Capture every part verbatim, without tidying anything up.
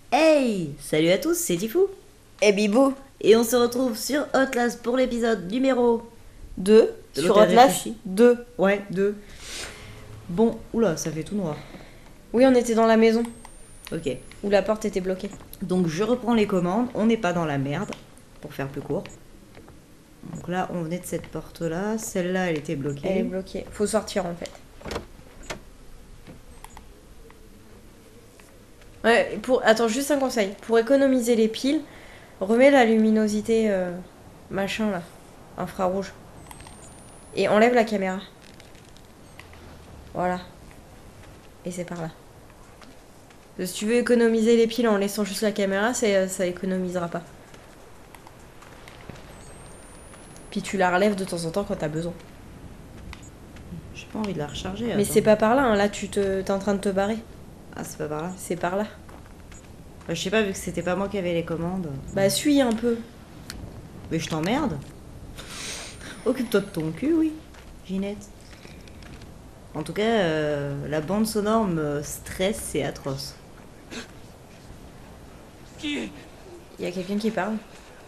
Hey, salut à tous, c'est Tifou. Et Bibou, Et on se retrouve sur Outlast pour l'épisode numéro deux de sur l'hôtel Atlas réfléchi. deux. Ouais, deux. Bon, oula, ça fait tout noir. Oui, on était dans la maison Ok, où la porte était bloquée. donc je reprends les commandes, on n'est pas dans la merde, pour faire plus court. Donc là, on venait de cette porte-là, celle-là, elle était bloquée. Elle est bloquée. Faut sortir en fait. Ouais, pour... Attends, juste un conseil. Pour économiser les piles, remets la luminosité euh, machin là, infrarouge. Et enlève la caméra. Voilà. Et c'est par là. Si tu veux économiser les piles en laissant juste la caméra, c'est- ça économisera pas. Puis tu la relèves de temps en temps quand t'as besoin. J'ai pas envie de la recharger. Mais attends. c'est pas par là, hein. Là tu te... t'es en train de te barrer. Ah, c'est pas par là. C'est par là. Bah, je sais pas, vu que c'était pas moi qui avais les commandes. Bah suis un peu. Mais je t'emmerde. Occupe-toi de ton cul, oui, Ginette. En tout cas, euh, la bande sonore me stresse, c'est atroce. Il y a quelqu'un qui parle.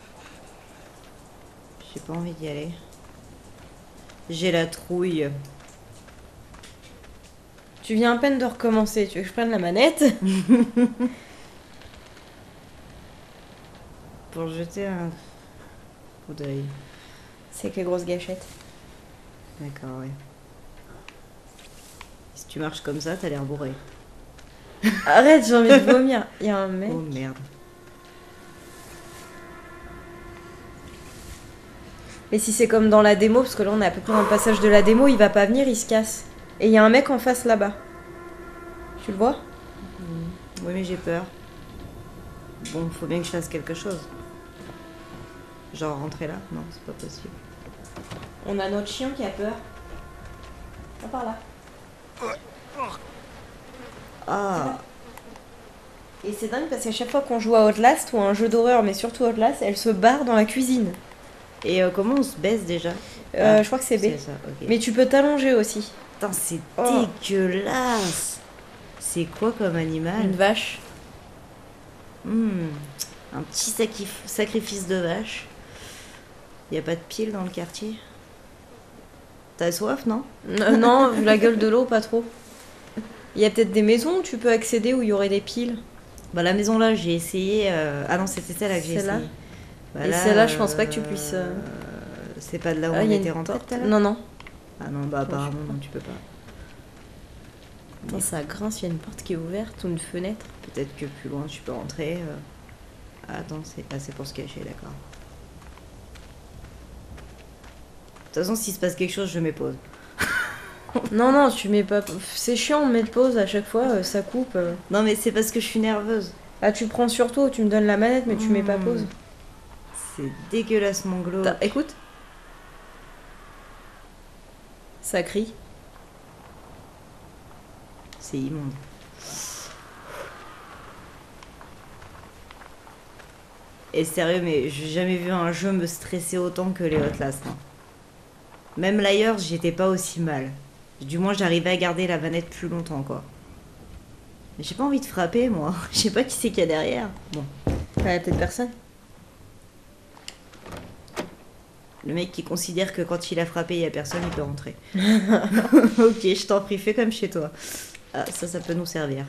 J'ai pas envie d'y aller. J'ai la trouille. Tu viens à peine de recommencer. Tu veux que je prenne la manette? Pour jeter un coup d'œil. C'est avec les grosses gâchettes. D'accord, ouais. Si tu marches comme ça, t'as l'air bourré. Arrête, j'ai envie de vomir. Il y a un mec. Oh merde. Mais si c'est comme dans la démo, parce que là on est à peu près dans le passage de la démo, il va pas venir, il se casse. Et il y a un mec en face là-bas. Tu le vois? Oui, mais j'ai peur. Bon, faut bien que je fasse quelque chose. Genre rentrer là? Non, c'est pas possible. On a notre chien qui a peur. Va par là. Ah, Et c'est dingue parce qu'à chaque fois qu'on joue à Outlast ou à un jeu d'horreur, mais surtout Outlast, elle se barre dans la cuisine. et euh, comment on se baisse déjà? Euh, Ah, je crois que c'est B. C'est ça, ok. Mais tu peux t'allonger aussi. Putain, c'est Oh. dégueulasse. C'est quoi comme animal? Une vache. Hmm, un petit sacrif- sacrifice de vache. Y a pas de pile dans le quartier? T'as soif, non? Euh, non, vu la gueule de l'eau, pas trop. Il y a peut-être des maisons où tu peux accéder où il y aurait des piles. Bah la maison là, j'ai essayé. euh, Ah non, c'était celle-là que j'ai Celle-là essayé. Bah, Et là, celle-là, je pense pas que tu puisses, euh, C'est pas de là où Ah, on il y a était une rentré porte. tout à l'heure? Non, non. Ah non, bah je peux apparemment pas. non, tu peux pas. Attends, ça grince, il y a une porte qui est ouverte ou une fenêtre. Peut-être que plus loin tu peux rentrer. euh. Ah, attends, c'est ah, c'est pour se cacher, d'accord. De toute façon, s'il se passe quelque chose, je mets pause. Non, non, tu mets pas. C'est chiant de mettre pause à chaque fois, euh, ça coupe. euh. Non, mais c'est parce que je suis nerveuse. Là, tu prends sur toi, tu me donnes la manette, mais tu mets pas Mmh. pause. C'est dégueulasse, mon glow. Attends, écoute. Ça crie. C'est immonde. Et sérieux, mais j'ai jamais vu un jeu me stresser autant que les Outlast. Hein. Même l'ailleurs, j'étais pas aussi mal. Du moins, j'arrivais à garder la manette plus longtemps, quoi. Mais j'ai pas envie de frapper, moi. Je sais pas qui c'est qu'il y a derrière. Bon, Ouais, peut-être personne. le mec qui considère que quand il a frappé, il y a personne, il peut rentrer. Ok, je t'en prie, fais comme chez toi. Ah, ça, ça peut nous servir.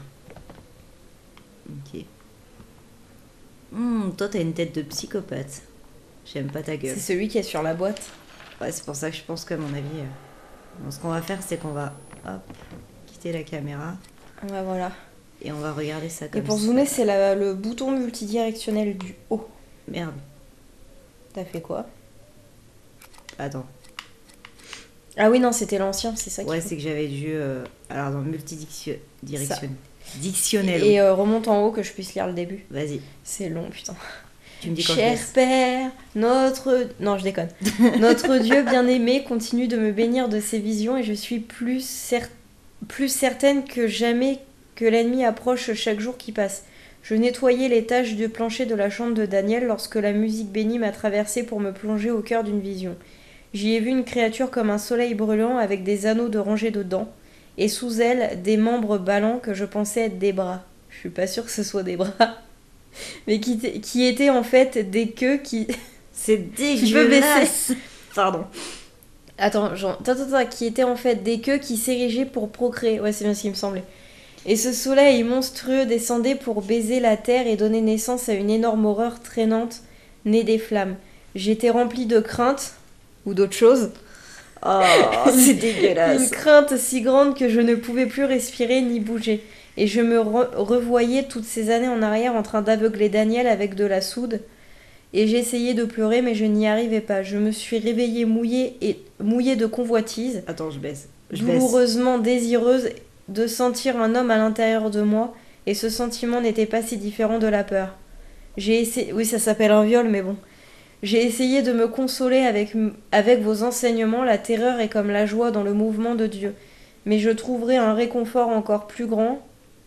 Ok. Hmm, toi, t'as une tête de psychopathe. J'aime pas ta gueule. C'est celui qui est sur la boîte. Ouais, c'est pour ça que je pense qu'à mon avis, euh, bon, ce qu'on va faire, c'est qu'on va hop, quitter la caméra Ouais, voilà. et on va regarder ça comme Et pour ça. zoomer, c'est la- le bouton multidirectionnel du haut. Merde, T'as fait quoi? attends. Ah oui, non, c'était l'ancien, c'est ça qu'il Ouais, faut. c'est que j'avais dû. euh, Alors, dans multidirectionnel. Dictionnel. Et euh, remonte en haut que je puisse lire le début. Vas-y, C'est long, putain. tu me dis quand je Cher laisse. Père, notre... Non, je déconne. Notre Dieu bien-aimé continue de me bénir de ses visions et je suis plus, cer- plus certaine que jamais que l'ennemi approche chaque jour qui passe. Je nettoyais les taches de plancher de la chambre de Daniel lorsque la musique bénie m'a traversée pour me plonger au cœur d'une vision. J'y ai vu une créature comme un soleil brûlant avec des anneaux de rangée de dents et sous elle des membres ballants que je pensais être des bras. Je suis pas sûre que ce soit des bras. Mais qui, t- qui étaient en fait des queues qui... C'est qui peut dégueulasse. baisser. Pardon. Attends, genre, attends, attends, attends, qui étaient en fait des queues qui s'érigeaient pour procréer. Ouais, c'est bien ce qui me semblait. Et ce soleil monstrueux descendait pour baiser la terre et donner naissance à une énorme horreur traînante, née des flammes. J'étais remplie de crainte, ou d'autre chose. Oh, c'est Une dégueulasse. crainte si grande que je ne pouvais plus respirer ni bouger. Et je me re- revoyais toutes ces années en arrière en train d'aveugler Daniel avec de la soude. Et j'essayais de pleurer, mais je n'y arrivais pas. Je me suis réveillée mouillée, et, mouillée de convoitise, Attends, je baisse. Je baisse. douloureusement désireuse de sentir un homme à l'intérieur de moi, et ce sentiment n'était pas si différent de la peur. J'ai essayé... Oui, ça s'appelle un viol, mais bon. J'ai essayé de me consoler avec, avec vos enseignements. La terreur est comme la joie dans le mouvement de Dieu. Mais je trouverai un réconfort encore plus grand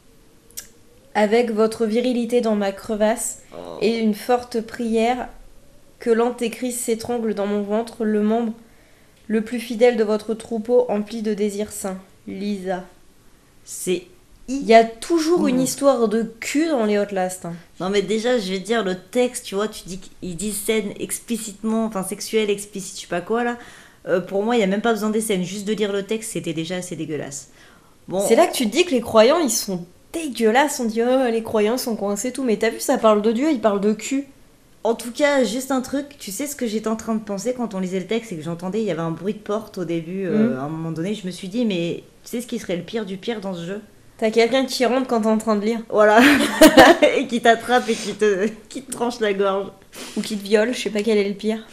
avec votre virilité dans ma crevasse Oh. et une forte prière que l'antéchrist s'étrangle dans mon ventre, le membre le plus fidèle de votre troupeau empli de désirs saints. Lisa. C'est Il y a toujours une Mmh. histoire de cul dans les Outlast. Hein. Non mais déjà je vais te dire le texte, tu vois, tu dis qu'il dit scène explicitement, enfin sexuelle, explicite, je sais pas quoi là. Euh, pour moi il y a même pas besoin des scènes, juste de lire le texte c'était déjà assez dégueulasse. Bon, C'est là que tu te dis que les croyants, ils sont dégueulasses. On dit, oh, les croyants sont coincés, tout. Mais t'as vu, ça parle de Dieu, ils parlent de cul. en tout cas juste un truc, tu sais ce que j'étais en train de penser quand on lisait le texte et que j'entendais, il y avait un bruit de porte au début, euh, Mhm. à un moment donné, je me suis dit mais tu sais ce qui serait le pire du pire dans ce jeu? T'as quelqu'un qui rentre quand t'es en train de lire. Voilà, et qui t'attrape et qui te, qui te tranche la gorge. Ou qui te viole, je sais pas quel est le pire.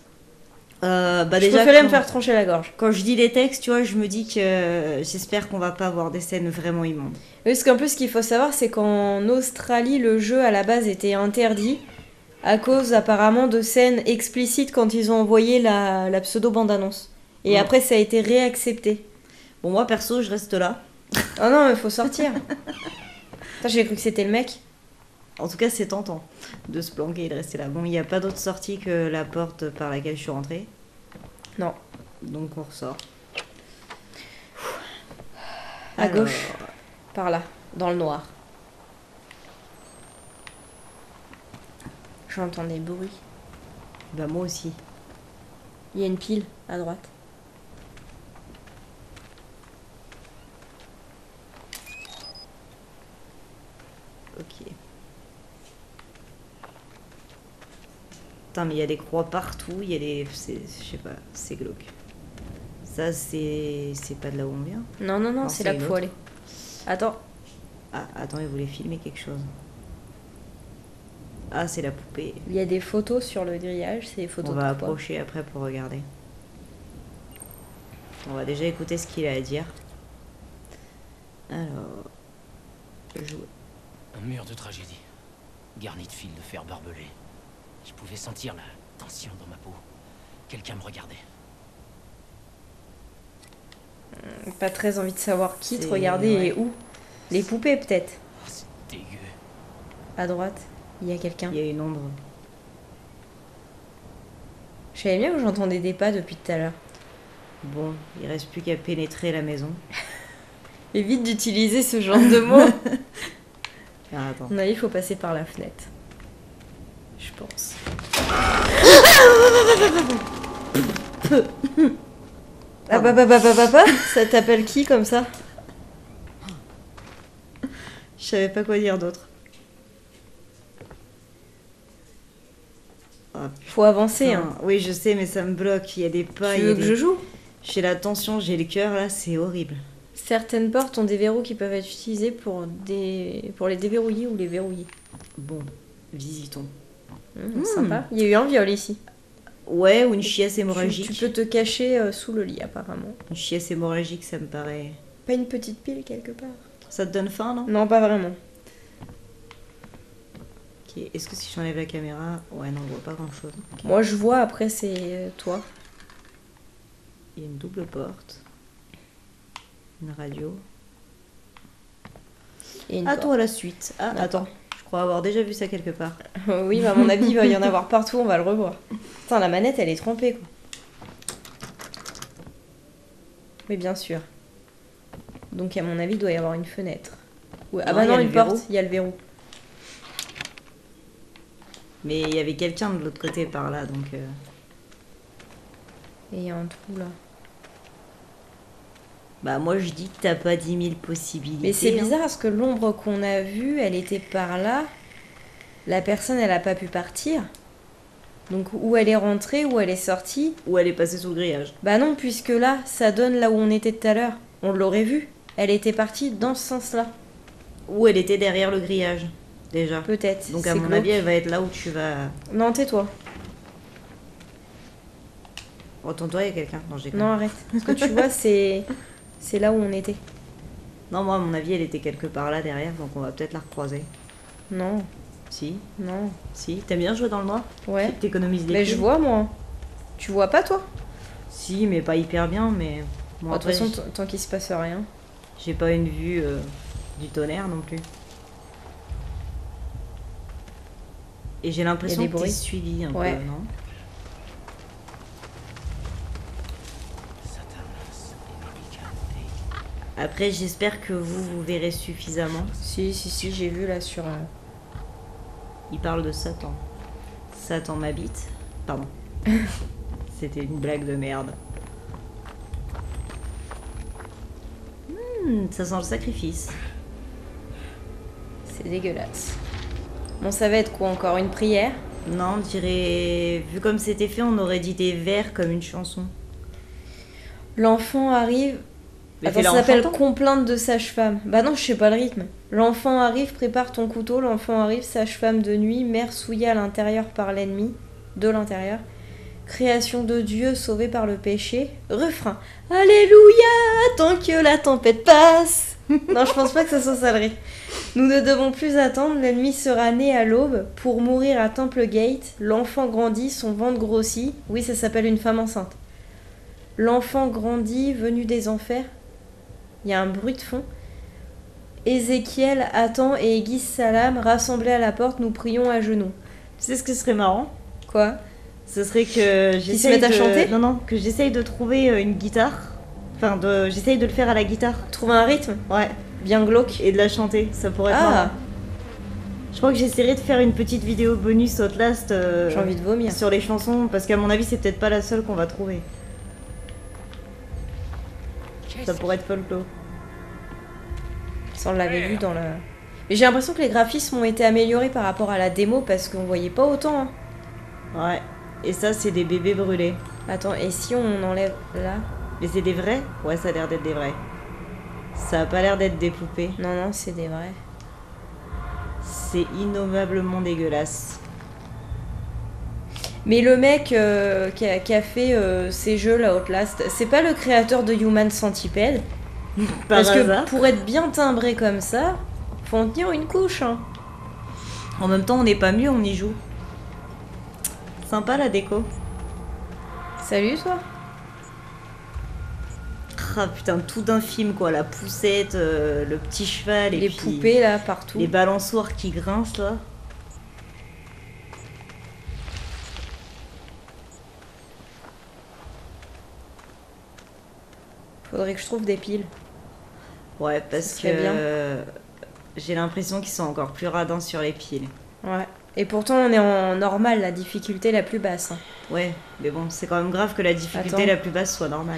Euh, bah Je déjà, préférais me quand- faire trancher la gorge. Quand je lis les textes, tu vois, je me dis que euh, j'espère qu'on va pas avoir des scènes vraiment immondes. Oui, parce qu'un peu, ce qu'il faut savoir, c'est qu'en Australie, le jeu, à la base, était interdit. À cause, apparemment, de scènes explicites quand ils ont envoyé la, la pseudo-bande-annonce. Et Ouais. après, ça a été réaccepté. Bon, moi perso, je reste là. Oh non, mais faut sortir. Putain, j'ai cru que c'était le mec. En tout cas, c'est tentant de se planquer et de rester là. Bon, il n'y a pas d'autre sortie que la porte par laquelle je suis rentrée. Non. Donc on ressort. À Alors, gauche. Par là, dans le noir. J'entends des bruits. Bah moi aussi. Il y a une pile à droite. Ok. Putain, mais il y a des croix partout. Il y a des... c'est- Je sais pas, c'est glauque. Ça, c'est... C'est pas de là où on vient. Non, non, non, Non, c'est c'est là une qu'il faut autre. aller. Attends. Ah, attends, il voulait filmer quelque chose. Ah, c'est la poupée. Il y a des photos sur le grillage, c'est des On photos va de quoi? approcher après pour regarder. On va déjà écouter ce qu'il a à dire. Alors... Jouer. Un mur de tragédie, garni de fils de fer barbelés. Je pouvais sentir la tension dans ma peau. Quelqu'un me regardait. Pas très envie de savoir qui te C'est- regardait ouais. et où. Les poupées peut-être. Oh, c'est dégueu. À droite, il y a quelqu'un. Il y a une ombre. Je savais bien que j'entendais des pas depuis tout à l'heure. Bon, il reste plus qu'à pénétrer la maison. Évite d'utiliser ce genre de mots. Ah, attends. À mon avis, il faut passer par la fenêtre. Je pense. Ah bah bah bah bah bah bah. Ça t'appelle qui comme ça? Je savais pas quoi dire d'autre. Ah, Faut avancer, putain. hein. Oui, je sais, mais ça me bloque. Il y a des pas. Tu il y a veux que des- je joue? J'ai la tension, j'ai le cœur là, c'est horrible. Certaines portes ont des verrous qui peuvent être utilisés pour, des... pour les déverrouiller ou les verrouiller. Bon, visitons. Mmh, Mmh. Sympa. Il y a eu un viol ici. Ouais, ou une chiasse Tu, hémorragique. tu peux te cacher euh, sous le lit apparemment. Une chiasse hémorragique, ça me paraît. Pas une petite pile quelque part? Ça te donne faim, non? Non, pas vraiment. Ok, est-ce que si j'enlève la caméra. Ouais, non, on voit pas grand chose. Moi je vois, après c'est euh, toi. Il y a une double porte. Une radio. Et une À porte. toi la suite. Ah, D'accord. attends. Je crois avoir déjà vu ça quelque part. Oui, bah, à mon avis, il va y en avoir partout, on va le revoir. Putain, la manette, elle est trempée, quoi. Mais bien sûr. Donc, à mon avis, il doit y avoir une fenêtre. Ouais, ah Non, bah il y non, a une le verrou. porte, il y a le verrou. Mais il y avait quelqu'un de l'autre côté par là, donc... euh, Et il y a un trou là. Bah moi je dis que t'as pas dix mille possibilités. Mais c'est hein. bizarre parce que l'ombre qu'on a vue, elle était par là. La personne, elle a pas pu partir. Donc où elle est rentrée, où elle est sortie. Ou elle est passée sous le grillage. Bah non, puisque là, ça donne là où on était tout à l'heure. On l'aurait vu. Elle était partie dans ce sens-là. Ou elle était derrière le grillage, déjà. Peut-être. Donc à c'est mon glauque. avis, elle va être là où tu vas... Non, tais-toi. Retourne-toi, il y a quelqu'un. Non, j'ai Non, arrête. Parce que tu vois, c'est c'est là où on était. Non, moi à mon avis, elle était quelque part là derrière, donc on va peut-être la recroiser. Non, Si, non. si. T'aimes bien jouer dans le noir? Ouais. T'économises des Mais piles. je vois, moi. Tu vois pas, toi? Si, mais pas hyper bien, mais... Bon, Bah, de toute après, façon, j'- t- tant qu'il se passe rien. j'ai pas une vue euh, du tonnerre non plus. Et j'ai l'impression des que t'es bruits. suivi un Ouais. peu, non? Satanas Enoricante. Après, j'espère que vous, vous verrez suffisamment. Si, si, si, j'ai vu là sur... euh, Il parle de Satan. Satan m'habite. Pardon. C'était une blague de merde. Hmm, ça sent le sacrifice. C'est dégueulasse. Bon, ça va être quoi encore? Une prière? Non, on dirait... Vu comme c'était fait, on aurait dit des vers comme une chanson. L'enfant arrive... Mais Attends, fais-la ça en s'appelle chantant. complainte de sage-femme. Bah non, je sais pas le rythme. L'enfant arrive, prépare ton couteau. L'enfant arrive, sage-femme de nuit, mère souillée à l'intérieur par l'ennemi. De l'intérieur. Création de Dieu sauvée par le péché. Refrain. Alléluia, tant que la tempête passe. Non, je pense pas que ça soit ça le rythme. Nous ne devons plus attendre, l'ennemi sera né à l'aube pour mourir à Temple Gate. L'enfant grandit, son ventre grossit. Oui, ça s'appelle une femme enceinte. L'enfant grandit, venu des enfers. Il y a un bruit de fond. Ézéchiel attend et aiguise sa lame. Rassemblés à la porte, nous prions à genoux. Tu sais ce que serait marrant? Quoi? Ce serait que j'essaye se mettent à de... chanter Non, non, que j'essaye de trouver euh, une guitare. Enfin, de... j'essaye de le faire à la guitare. Trouver un rythme Ouais. bien glauque. Et de la chanter, ça pourrait être Ah, marrant. Je crois que j'essaierai de faire une petite vidéo bonus Outlast euh, j'ai envie de vomir. sur les chansons, parce qu'à mon avis, c'est peut-être pas la seule qu'on va trouver. Ça pourrait être folklore. Ça, on l'avait vu dans le... Mais j'ai l'impression que les graphismes ont été améliorés par rapport à la démo parce qu'on voyait pas autant. hein. Ouais. Et ça, c'est des bébés brûlés. Attends, et si on enlève là? Mais c'est des vrais? Ouais, ça a l'air d'être des vrais. Ça a pas l'air d'être des poupées. Non, non, c'est des vrais. C'est innommablement dégueulasse. Mais le mec euh, qui, a, qui a fait euh, ces jeux là, Outlast, c'est pas le créateur de Human Centipede? Par Parce hasard. que pour être bien timbré comme ça, faut en tenir une couche. Hein. En même temps, on n'est pas mieux, on y joue. Sympa la déco. Salut toi. Ah putain, tout d'un film quoi. La poussette, euh, le petit cheval et Les puis poupées là partout. les balançoires qui grincent là. Faudrait que je trouve des piles. Ouais, parce Ça que serait bien. euh, j'ai l'impression qu'ils sont encore plus radins sur les piles. Ouais. Et pourtant on est en normal, la difficulté la plus basse. hein. Ouais, mais bon, c'est quand même grave que la difficulté Attends. la plus basse soit normale.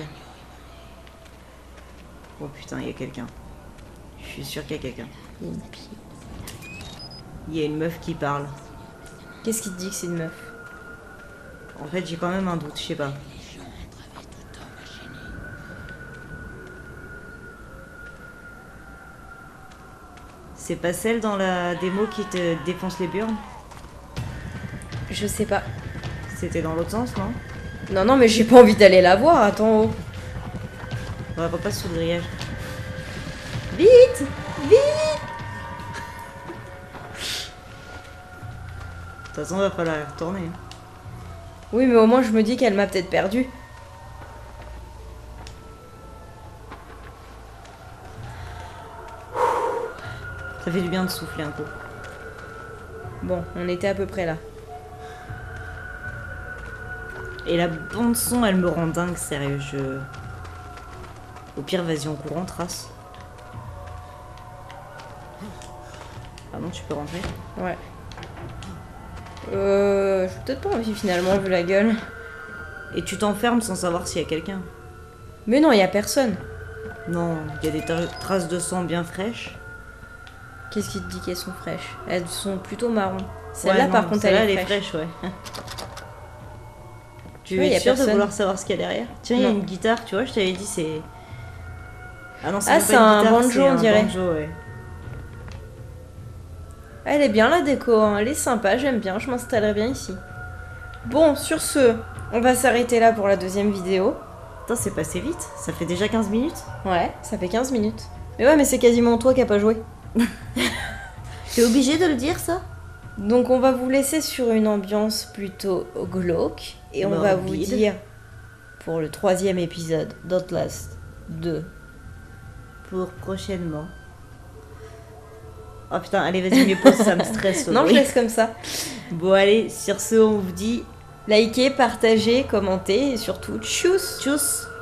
Oh putain, il y a quelqu'un. Je suis sûre qu'il y a quelqu'un. Il y a une pile. Il y a une meuf qui parle. Qu'est-ce qui te dit que c'est une meuf? En fait, j'ai quand même un doute, je sais pas. C'est pas celle dans la démo qui te défonce les burnes? Je sais pas. C'était dans l'autre sens, non? Non, non, mais j'ai pas envie d'aller la voir, attends. oh. On va pas sous le grillage. Vite! Vite! De toute façon, va falloir y retourner. Oui, mais au moins je me dis qu'elle m'a peut-être perdu. Ça fait du bien de souffler un peu. Bon, on était à peu près là. Et la bande son, elle me rend dingue, sérieux. Je... Au pire, vas-y, on court en trace. Ah non, tu peux rentrer. Ouais. Euh... J'ai peut-être pas envie finalement, vu la gueule. Et tu t'enfermes sans savoir s'il y a quelqu'un. Mais non, il y a personne. Non, il y a des tra- traces de sang bien fraîches. Qu'est-ce qui te dit qu'elles sont fraîches? Elles sont plutôt marron. Celle-là, Ouais, par non, contre, celle-là, elle est elle fraîche. ouais. Tu Ouais, y es a sûr de personne. vouloir savoir ce qu'il y a derrière? Tiens, il y a Non. une guitare, tu vois, je t'avais dit, c'est... Ah non, Ah, même c'est pas une un guitare, banjo, c'est on un dirait. banjo, ouais. Elle est bien la déco, hein. Elle est sympa, j'aime bien, je m'installerai bien ici. Bon, sur ce, on va s'arrêter là pour la deuxième vidéo. Putain, c'est passé vite, ça fait déjà quinze minutes. Ouais, ça fait quinze minutes. Mais ouais, mais c'est quasiment toi qui a pas joué. T'es obligé de le dire, ça? Donc on va vous laisser sur une ambiance plutôt glauque. Et on va vous Morbide. dire, pour le troisième épisode d'Outlast deux. Pour prochainement. Oh putain, allez, vas-y, mais pause, ça me stresse. Non, je oui. laisse comme ça. Bon, allez, sur ce, on vous dit Likez, partagez, commentez et surtout, tchuss. tchuss.